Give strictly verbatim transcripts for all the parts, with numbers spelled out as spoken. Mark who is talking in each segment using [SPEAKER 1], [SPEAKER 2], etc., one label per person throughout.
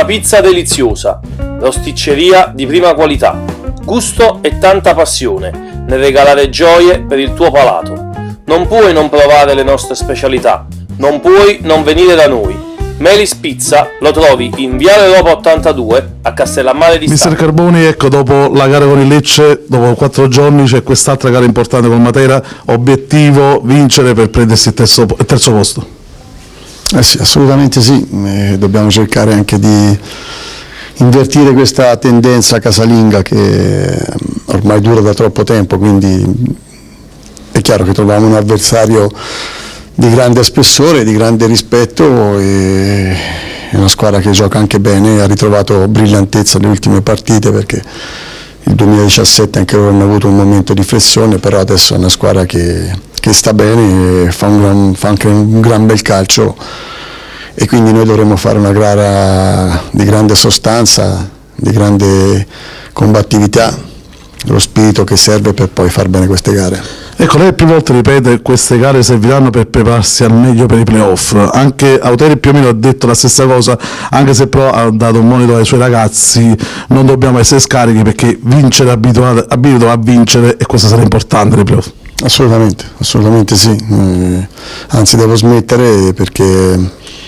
[SPEAKER 1] una pizza deliziosa, rosticceria di prima qualità, gusto e tanta passione nel regalare gioie per il tuo palato. Non puoi non provare le nostre specialità, non puoi non venire da noi. Melis Pizza lo trovi in Viale Europa ottantadue a Castellammare di Stabia.
[SPEAKER 2] mister Carboni, ecco, dopo la gara con il Lecce, dopo quattro giorni c'è quest'altra gara importante con Matera, obiettivo vincere per prendersi il terzo, il terzo posto.
[SPEAKER 3] Eh sì, assolutamente sì, eh, dobbiamo cercare anche di invertire questa tendenza casalinga che ormai dura da troppo tempo, quindi è chiaro che troviamo un avversario di grande spessore, di grande rispetto, e è una squadra che gioca anche bene, ha ritrovato brillantezza nelle ultime partite, perché il duemiladiciassette anche loro hanno avuto un momento di flessione, però adesso è una squadra che, che sta bene e fa, un gran, fa anche un gran bel calcio, e quindi noi dovremmo fare una gara di grande sostanza, di grande combattività, lo spirito che serve per poi far bene queste gare.
[SPEAKER 2] Ecco, lei più volte ripete queste gare serviranno per prepararsi al meglio per i playoff, anche Auteri più o meno ha detto la stessa cosa, anche se però ha dato un monito ai suoi ragazzi: non dobbiamo essere scarichi perché vincere abituato a vincere, e questo sarà importante nei playoff.
[SPEAKER 3] Assolutamente, assolutamente sì, eh, anzi devo smettere, perché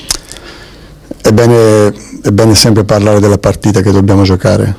[SPEAKER 3] è bene, è bene sempre parlare della partita che dobbiamo giocare,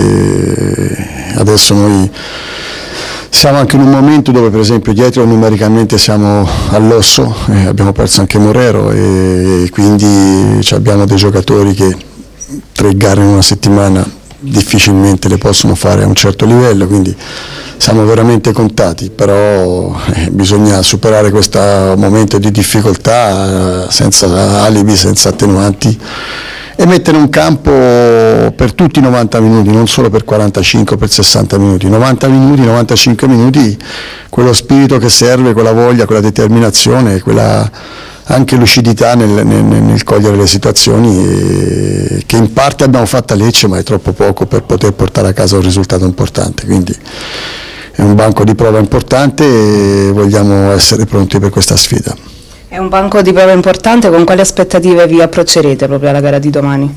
[SPEAKER 3] e adesso noi siamo anche in un momento dove per esempio dietro numericamente siamo all'osso, eh, abbiamo perso anche Morero, e, e quindi abbiamo dei giocatori che tre gare in una settimana difficilmente le possono fare a un certo livello, quindi siamo veramente contati, però eh, bisogna superare questo momento di difficoltà eh, senza alibi, senza attenuanti, e mettere un campo per tutti i novanta minuti, non solo per quarantacinque o per sessanta minuti, novanta minuti, novantacinque minuti, quello spirito che serve, quella voglia, quella determinazione, quella anche lucidità nel, nel, nel cogliere le situazioni, e, che in parte abbiamo fatto a Lecce, ma è troppo poco per poter portare a casa un risultato importante, quindi è un banco di prova importante e vogliamo essere pronti per questa sfida.
[SPEAKER 4] È un banco di prova importante, con quali aspettative vi approccerete proprio alla gara di domani?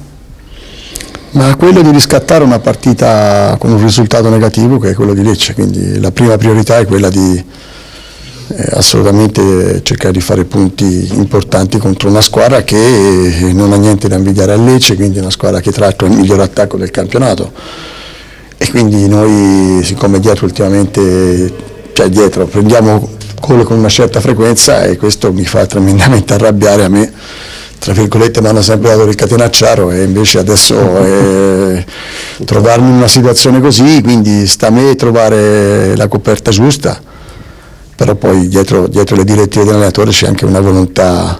[SPEAKER 3] Ma quello di riscattare una partita con un risultato negativo, che è quello di Lecce, quindi la prima priorità è quella di eh, assolutamente cercare di fare punti importanti contro una squadra che non ha niente da invidiare a Lecce, quindi una squadra che tra l'altro è il miglior attacco del campionato, e quindi noi, siccome dietro ultimamente, cioè dietro prendiamo gol con una certa frequenza, e questo mi fa tremendamente arrabbiare, a me tra virgolette mi hanno sempre dato il catenacciaro, e invece adesso eh, trovarmi in una situazione così, quindi sta a me trovare la coperta giusta, però poi dietro, dietro le direttive dell'allenatore c'è anche una volontà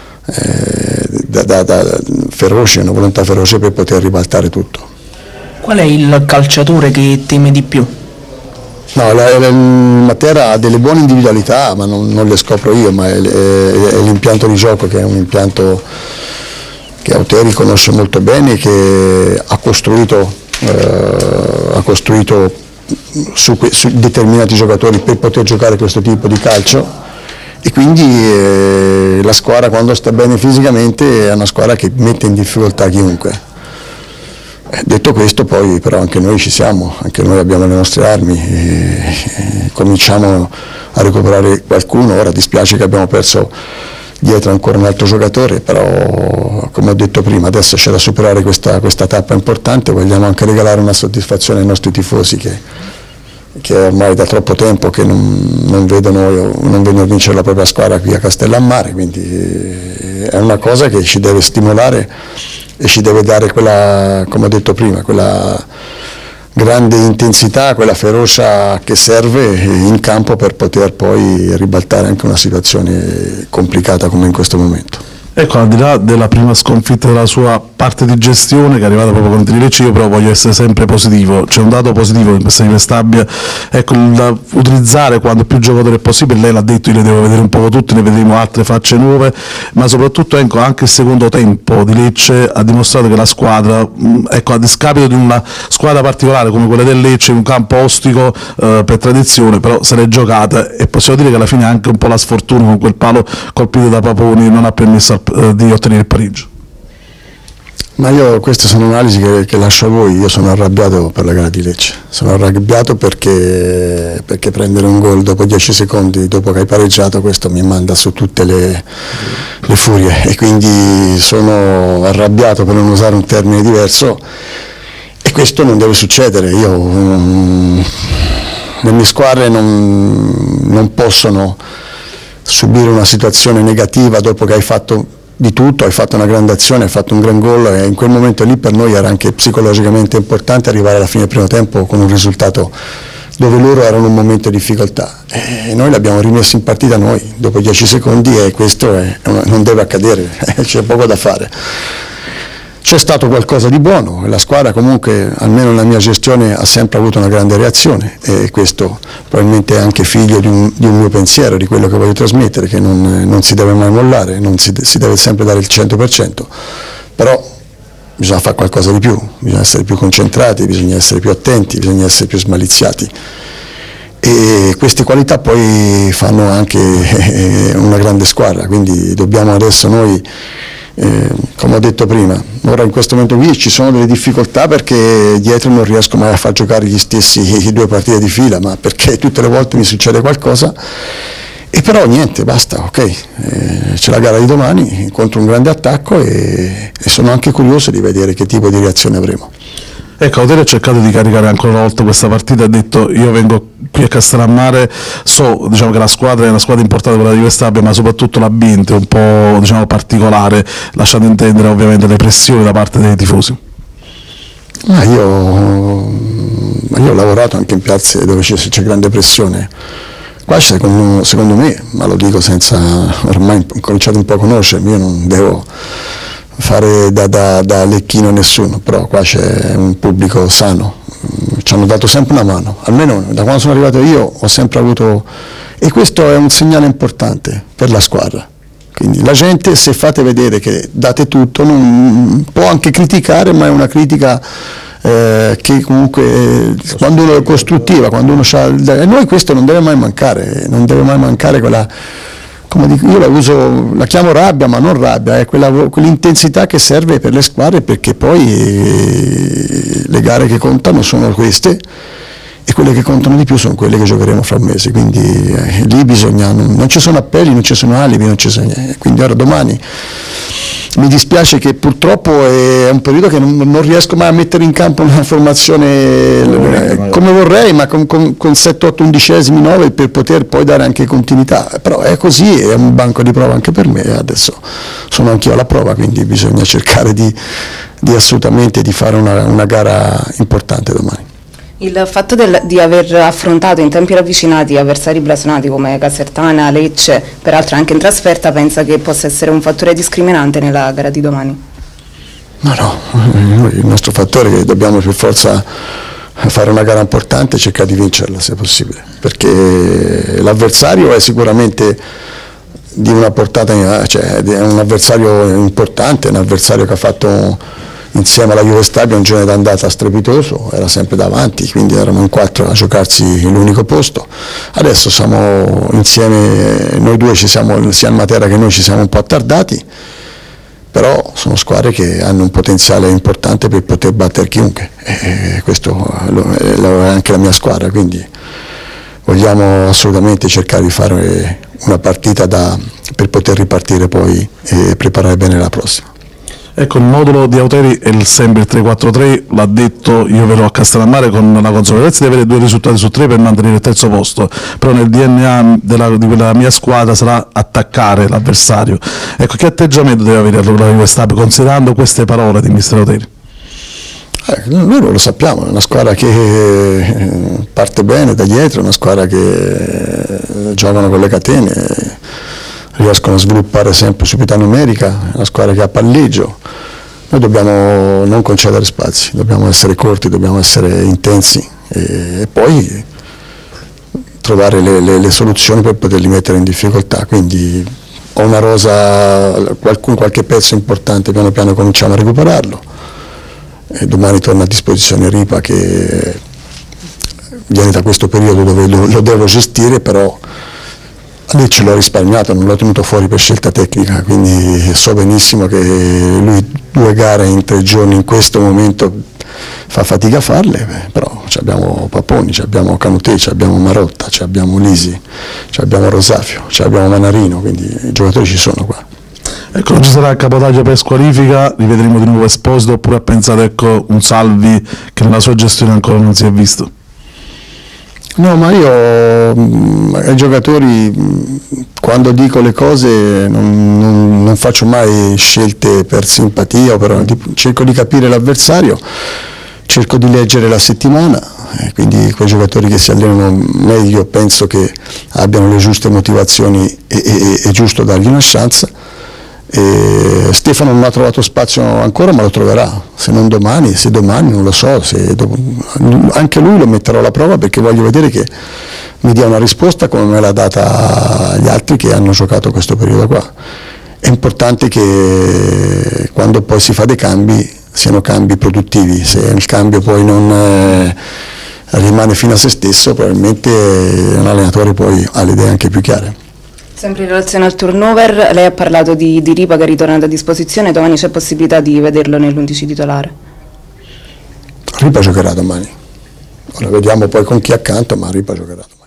[SPEAKER 3] eh, da, da, da, feroce, una volontà feroce per poter ribaltare tutto.
[SPEAKER 5] Qual è il calciatore che teme di più?
[SPEAKER 3] No, la, la, Matera ha delle buone individualità, ma non, non le scopro io, ma è, è, è l'impianto di gioco, che è un impianto che Auteri conosce molto bene, che ha costruito, eh, ha costruito su, su determinati giocatori per poter giocare questo tipo di calcio, e quindi eh, la squadra, quando sta bene fisicamente, è una squadra che mette in difficoltà chiunque. Detto questo, poi però anche noi ci siamo, anche noi abbiamo le nostre armi, e, e cominciamo a recuperare qualcuno. Ora dispiace che abbiamo perso dietro ancora un altro giocatore, però come ho detto prima adesso c'è da superare questa, questa tappa importante. Vogliamo anche regalare una soddisfazione ai nostri tifosi che, che ormai da troppo tempo che non, non, vedono, non vedono vincere la propria squadra qui a Castellammare, quindi è una cosa che ci deve stimolare e ci deve dare quella, come ho detto prima, quella grande intensità, quella ferocia che serve in campo per poter poi ribaltare anche una situazione complicata come in questo momento.
[SPEAKER 2] Ecco, al di là della prima sconfitta della sua parte di gestione, che è arrivata proprio contro il Lecce, io però voglio essere sempre positivo. C'è un dato positivo in questa di Stabia, ecco, da utilizzare quando più giocatori è possibile. Lei l'ha detto, io le devo vedere un po' tutti, ne vedremo altre facce nuove, ma soprattutto ecco, anche il secondo tempo di Lecce ha dimostrato che la squadra, ecco, a discapito di una squadra particolare come quella del Lecce, in un campo ostico eh, per tradizione, però se l'è giocata, e possiamo dire che alla fine anche un po' la sfortuna con quel palo colpito da Paponi non ha permesso al di ottenere il pareggio.
[SPEAKER 3] Ma io, queste sono analisi che, che lascio a voi. Io sono arrabbiato per la gara di Lecce, sono arrabbiato perché, perché prendere un gol dopo dieci secondi, dopo che hai pareggiato, questo mi manda su tutte le, le furie, e quindi sono arrabbiato, per non usare un termine diverso, e questo non deve succedere. Io, um, le mie squadre non, non possono subire una situazione negativa dopo che hai fatto di tutto, hai fatto una grande azione, hai fatto un gran gol, e in quel momento lì per noi era anche psicologicamente importante arrivare alla fine del primo tempo con un risultato dove loro erano in un momento di difficoltà, e noi l'abbiamo rimesso in partita noi dopo dieci secondi, e questo è, non deve accadere, c'è poco da fare. C'è stato qualcosa di buono, la squadra comunque, almeno nella mia gestione, ha sempre avuto una grande reazione, e questo probabilmente è anche figlio di un, di un mio pensiero, di quello che voglio trasmettere, che non, non si deve mai mollare, non si, si deve sempre dare il cento per cento, però bisogna fare qualcosa di più, bisogna essere più concentrati, bisogna essere più attenti, bisogna essere più smaliziati, e queste qualità poi fanno anche una grande squadra, quindi dobbiamo adesso noi, Eh, come ho detto prima, ora in questo momento qui ci sono delle difficoltà perché dietro non riesco mai a far giocare gli stessi due partite di fila, ma perché tutte le volte mi succede qualcosa, e però niente, basta, ok, eh, c'è la gara di domani contro un grande attacco, e, e sono anche curioso di vedere che tipo di reazione avremo.
[SPEAKER 2] Ecco, Auteri ha cercato di caricare ancora una volta questa partita, ha detto: io vengo qui a Castellammare, so, diciamo, che la squadra è una squadra importante, quella di Vestabbia, ma soprattutto l'ambiente è un po', diciamo, particolare, lasciando intendere ovviamente le pressioni da parte dei tifosi.
[SPEAKER 3] Ma io, io ho lavorato anche in piazze dove c'è, c'è grande pressione. Qua secondo, secondo me, ma lo dico senza, ormai ho cominciato un po' a conoscermi, io non devo fare da, da, da lecchino a nessuno, però qua c'è un pubblico sano, ci hanno dato sempre una mano, almeno da quando sono arrivato io ho sempre avuto, e questo è un segnale importante per la squadra. Quindi la gente, se fate vedere che date tutto, non, può anche criticare, ma è una critica eh, che comunque eh, quando uno è costruttiva, quando uno c'ha, e noi questo non deve mai mancare, non deve mai mancare quella, come dico, io la uso, la chiamo rabbia, ma non rabbia, è quella, quell'intensità che serve per le squadre, perché poi eh, le gare che contano sono queste, e quelle che contano di più sono quelle che giocheremo fra un mese, quindi eh, lì bisogna, non, non ci sono appelli, non ci sono alibi, non ci sono niente. Quindi ora domani mi dispiace che purtroppo è un periodo che non, non riesco mai a mettere in campo una formazione eh, come vorrei, ma con, con, con sette otto undicesimi, nove, per poter poi dare anche continuità, però è così, è un banco di prova anche per me, adesso sono anch'io alla prova, quindi bisogna cercare di, di assolutamente di fare una, una gara importante domani.
[SPEAKER 4] Il fatto del, di aver affrontato in tempi ravvicinati avversari blasonati come Casertana, Lecce, peraltro anche in trasferta, pensa che possa essere un fattore discriminante nella gara di domani?
[SPEAKER 3] No, no, noi, il nostro fattore è che dobbiamo per forza fare una gara importante e cercare di vincerla se possibile, perché l'avversario è sicuramente di una portata, cioè è un avversario importante, un avversario che ha fatto insieme alla Juve Stabia un giorno d'andata strepitoso, era sempre davanti, quindi erano in quattro a giocarsi l'unico posto. Adesso siamo insieme, noi due ci siamo, sia il Matera che noi ci siamo un po' attardati, però sono squadre che hanno un potenziale importante per poter battere chiunque, e questo è anche la mia squadra, quindi vogliamo assolutamente cercare di fare una partita da, per poter ripartire poi e preparare bene la prossima.
[SPEAKER 2] Ecco, il modulo di Auteri è il sempre il tre quattro tre, l'ha detto: io verrò a Castellammare con la consapevolezza di avere due risultati su tre per mantenere il terzo posto, però nel D N A della, di quella mia squadra sarà attaccare l'avversario. Ecco, che atteggiamento deve avere allora di Vestabbia, considerando queste parole di mister Auteri?
[SPEAKER 3] Eh, noi lo sappiamo, è una squadra che parte bene da dietro, una squadra che giocano con le catene, riescono a sviluppare sempre superiorità numerica, è una squadra che ha palleggio. Noi dobbiamo non concedere spazi, dobbiamo essere corti, dobbiamo essere intensi, e, e poi trovare le, le, le soluzioni per poterli mettere in difficoltà. Quindi ho una rosa, qualcun, qualche pezzo importante, piano piano cominciamo a recuperarlo, e domani torna a disposizione Ripa, che viene da questo periodo dove lo, lo devo gestire, però Lì ce l'ho risparmiato, non l'ho tenuto fuori per scelta tecnica, quindi so benissimo che lui due gare in tre giorni in questo momento fa fatica a farle, però abbiamo Paponi, abbiamo Canutè, abbiamo Marotta, abbiamo Lisi, abbiamo Rosafio, abbiamo Manarino, quindi i giocatori ci sono qua.
[SPEAKER 2] Ecco, ci sarà il cabotaggio per squalifica, rivedremo di nuovo Esposito, oppure ha pensato, ecco, un Salvi che nella sua gestione ancora non si è visto?
[SPEAKER 3] No, ma io mh, ai giocatori mh, quando dico le cose non, non, non faccio mai scelte per simpatia, o per, cerco di capire l'avversario, cerco di leggere la settimana, e quindi quei giocatori che si allenano meglio penso che abbiano le giuste motivazioni e, e, e è giusto dargli una chance. E Stefano non ha trovato spazio ancora, ma lo troverà, se non domani, se domani non lo so, se dopo, anche lui lo metterò alla prova, perché voglio vedere che mi dia una risposta come me l'ha data agli altri che hanno giocato questo periodo qua. È importante che quando poi si fa dei cambi siano cambi produttivi, se il cambio poi non eh, rimane fino a se stesso, probabilmente un allenatore poi ha le idee anche più chiare.
[SPEAKER 4] Sempre in relazione al turnover, lei ha parlato di, di Ripa che è ritornato a disposizione, domani c'è possibilità di vederlo nell'undici titolare?
[SPEAKER 3] Ripa giocherà domani, ora vediamo poi con chi accanto, ma Ripa giocherà domani.